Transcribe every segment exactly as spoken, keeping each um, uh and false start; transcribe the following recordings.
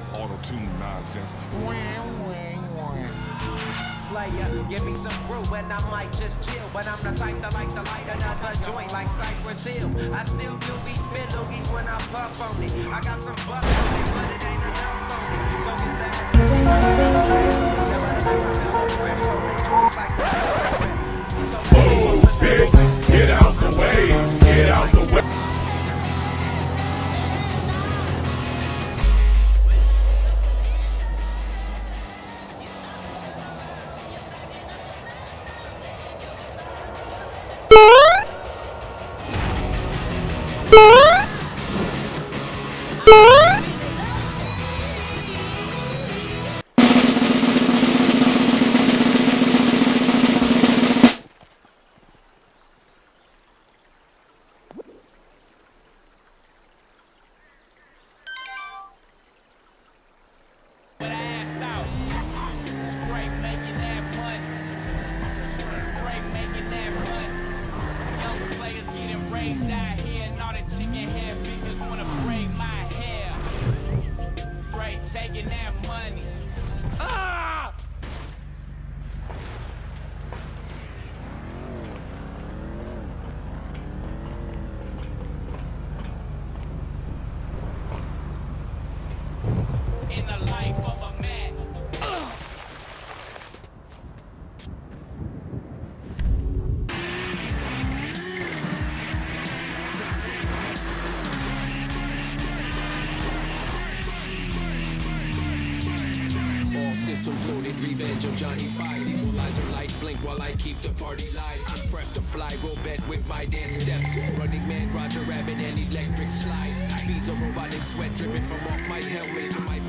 that auto-tune nonsense. Player, give me some brew and I might just chill. But I'm the type that like to light another joint like Cypress Hill. I still do be spit loogies when I puff on it. I got some bucks on it, but it ain't enough on it. Go get that fifteen on me. Nevertheless, I'm hella fresh, rolling joints like the cigarette. So oh, bitch, get out the way, get out the way. Out here and all the chicken hair bitches wanna braid my hair. Straight taking that money. Ah! In the life of a man. Uh. Systems loaded, revenge of Johnny Five. Equalizer light blink while I keep the party live. Press the fly, roll bet with my dance steps. Running man, Roger Rabbit, and electric slide. Bees of robotic sweat dripping from off my helmet to my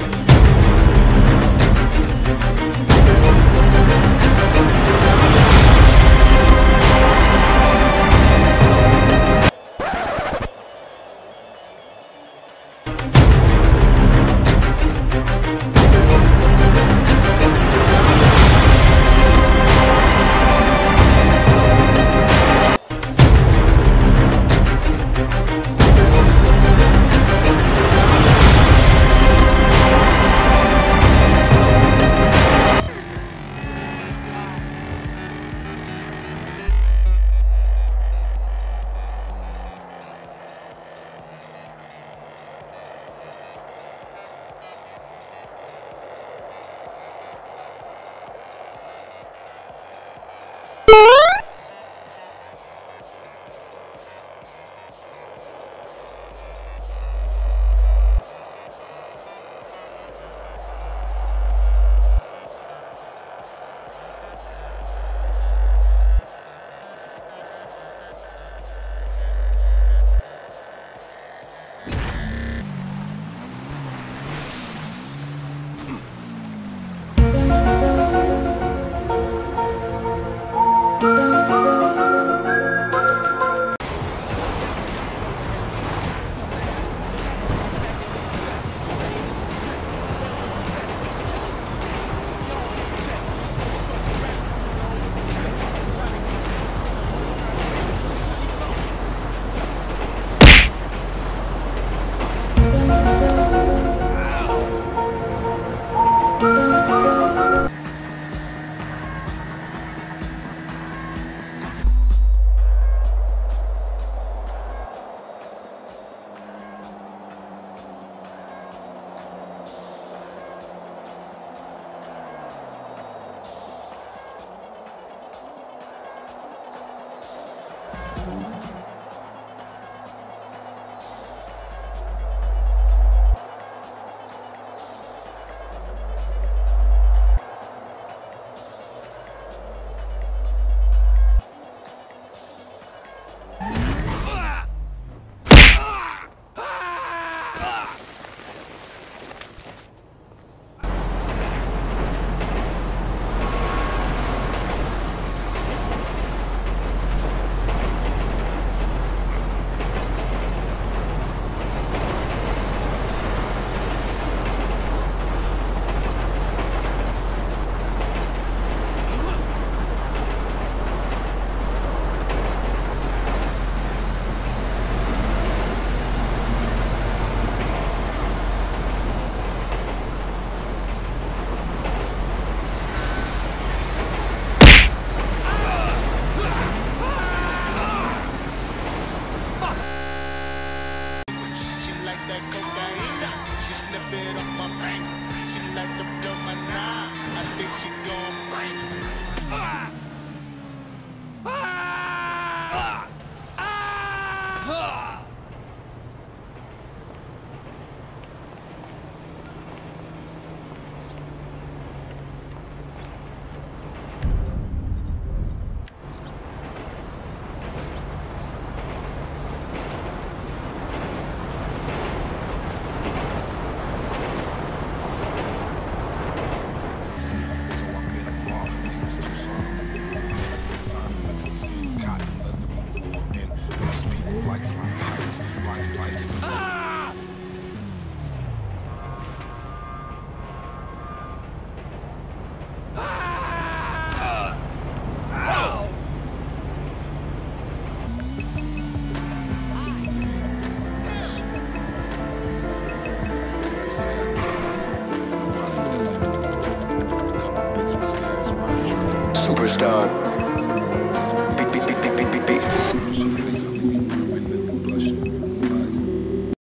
superstar.